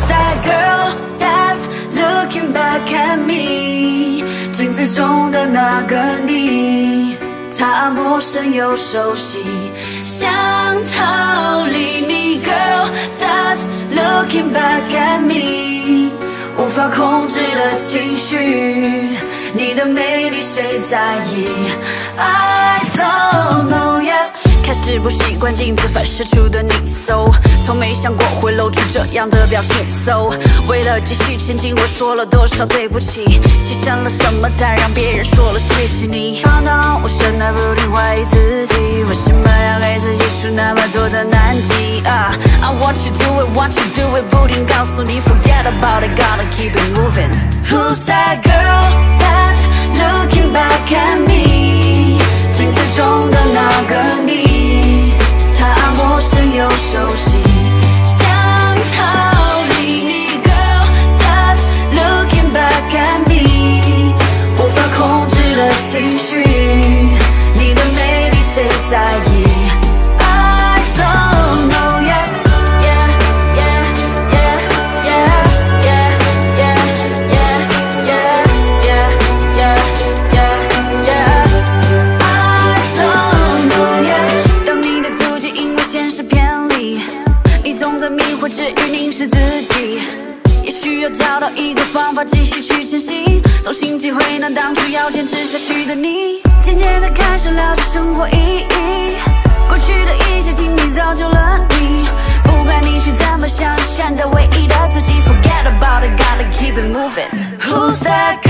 that girl that's looking back at me？ 镜子中的那个你，她陌生又熟悉，想逃离你。Girl that's looking back at me， 无法控制的情绪，你的美丽谁在意 ？I don't know yet。 开始不习惯镜子反射出的你 ，so 从没想过会露出这样的表情 ，so 为了继续前进，我说了多少对不起，牺牲了什么才让别人说了谢谢你？当当，我现在不停怀疑自己，为什么要给自己出那么多的难题啊 ？I want you do it, want you do it， 不停告诉你 forget about it, gotta keep it moving. Who's that girl that's looking back at me？ 镜子中的那个你，她陌生又熟悉，想逃离你。Girl that's looking back at me， 无法控制的情绪，你的美丽谁在意 ？I don't know yet。 治愈凝视自己，也许要找到一个方法继续去前行，重新体会那当初要坚持下去的你。渐渐地开始了解生活意义，过去的一些经历造就了你。不管你是怎么想，选择唯一的自己 ，Forget about it, gotta keep it moving. Who's that